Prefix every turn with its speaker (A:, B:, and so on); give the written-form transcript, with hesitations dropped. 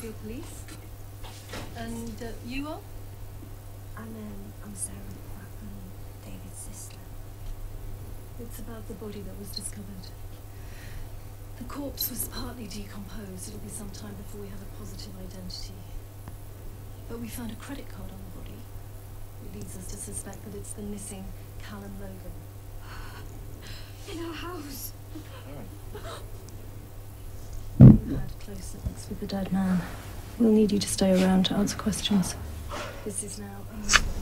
A: Fairfield Police. And you are?
B: I'm Sarah. I'm David's sister.
A: It's about the body that was discovered. The corpse was partly decomposed. It'll be some time before we have a positive identity. But we found a credit card on the body. It leads us to suspect that it's the missing Callum Logan.
B: In our house.
A: You had close links with the dead man. We'll need you to stay around to answer questions. This is now a